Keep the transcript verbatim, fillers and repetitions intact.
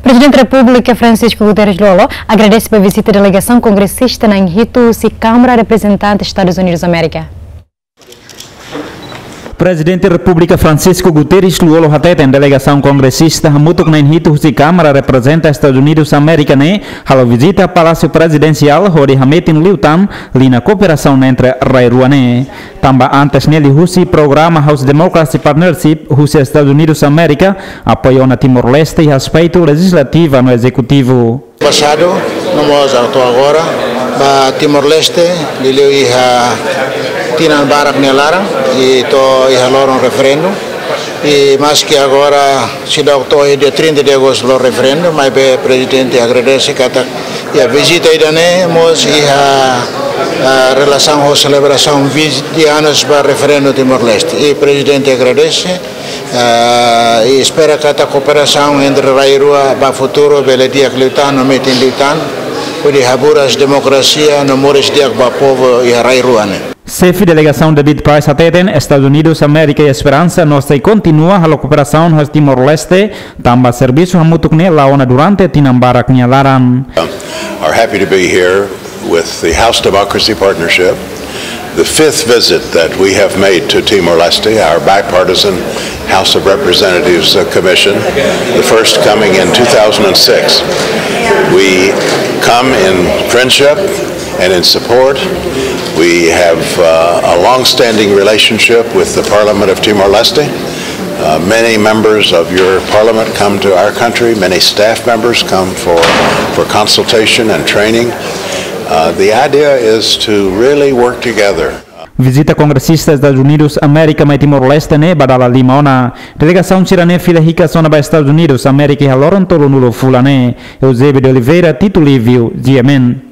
Presidente da República Francisco Guterres Lolo agradece pela visita da delegação congressista na Inhito e Câmara Representante dos Estados Unidos da América. Presidente da República Francisco Guterres Lolo hateten delegação congressista hamutuk na Inhito e Câmara Representante Estados Unidos da América ne halo visita Palácio Presidencial hori hametin liutan lina cooperação entre Rairuane. Tamba antes nele husi programa House Democracy Partnership husi Estados Unidos da América apoiou na Timor-Leste e aspecto legislativo no executivo. Passado, nós atuamos agora na Timor-Leste, liliu iha tinan barak nelarang e to iha lorong referendum e mas que agora se dá o dia trinta de agosto do referendum, mas o presidente agradece kata e a visita ida ne mos iha a relação com a celebração vinte anos para o referendo Timor-Leste. E o presidente agradece uh, e espera que a cooperação entre Rairua e o futuro, pelo dia que lutar, no meio de lutar, para haver as democracia no mores dia para o povo e Rairua. Chefe de delegação David Price hateten Estados Unidos, América e Esperança nossa continua a cooperação no Timor-Leste, também serviço hamutuk ne laona durante tinambarak nyalaran. Are happy to be here with the House Democracy Partnership, the fifth visit that we have made to Timor-Leste, our bipartisan House of Representatives uh, Commission, the first coming in two thousand six. We come in friendship and in support. We have uh, a long-standing relationship with the Parliament of Timor-Leste. Uh, many members of your parliament come to our country. Many staff members come for, for consultation and training. Uh, the idea is to really work together. Visita congressista Estados Unidos, América e Timor-Leste ne badala limona. Delegação tirane fila rica zona para Estados Unidos, América e Loran Tolo Nulo Fulane. Eusébio de Oliveira, Tito Lívio, G M N.